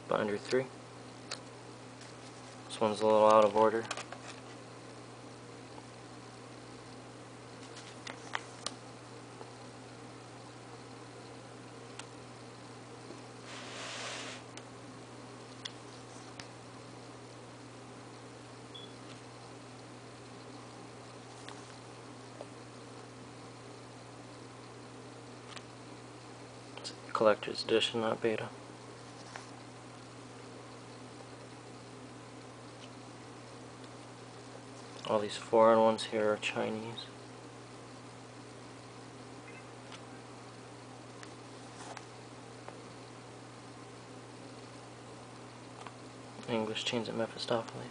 binder 3. This one's a little out of order. It's a collector's edition, not beta. All these foreign ones here are Chinese. English chains at Mephistopheles.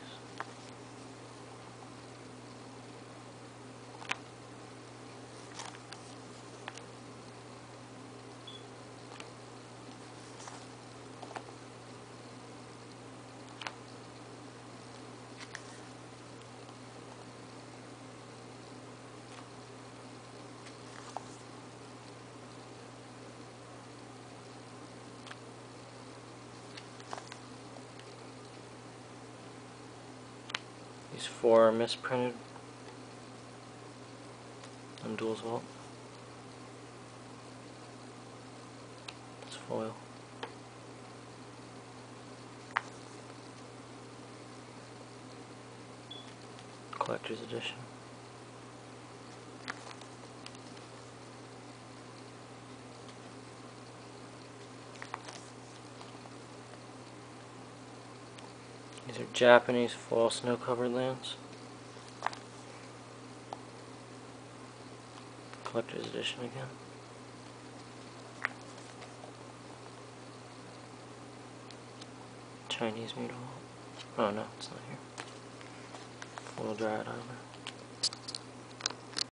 These 4 are misprinted on Duel's Vault. It's foil. Collector's edition. These are Japanese foil snow-covered lands. Collector's edition again. Chinese mutal. Oh no, it's not here. Foil Dryad Arbor.